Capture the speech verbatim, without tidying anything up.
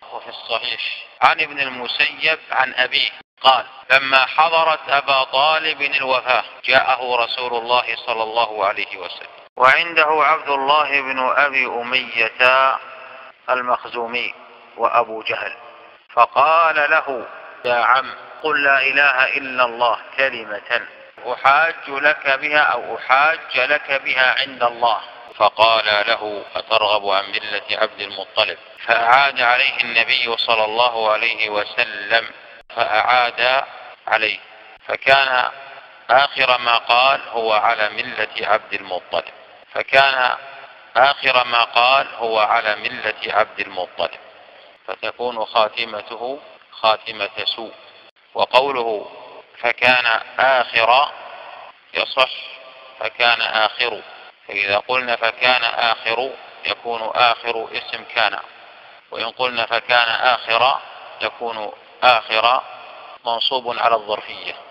وفي الصحيح عن ابن المسيب عن أبيه قال: لما حضرت أبا طالب الوفاة جاءه رسول الله صلى الله عليه وسلم وعنده عبد الله بن أبي أمية المخزومي وأبو جهل، فقال له: يا عم، قل لا إله إلا الله كلمة أحاج لك بها أو أحاج لك بها عند الله. فقال له: أترغب عن ملة عبد المطلب؟ فأعاد عليه النبي صلى الله عليه وسلم فأعاد عليه، فكان آخر ما قال هو على ملة عبد المطلب فكان آخر ما قال هو على ملة عبد المطلب فتكون خاتمته خاتمة سوء. وقوله فكان آخر يصح فكان آخر، فإذا قلنا فكان آخر يكون آخر اسم كان، وإن قلنا فكان آخر يكون آخر منصوب على الظرفية.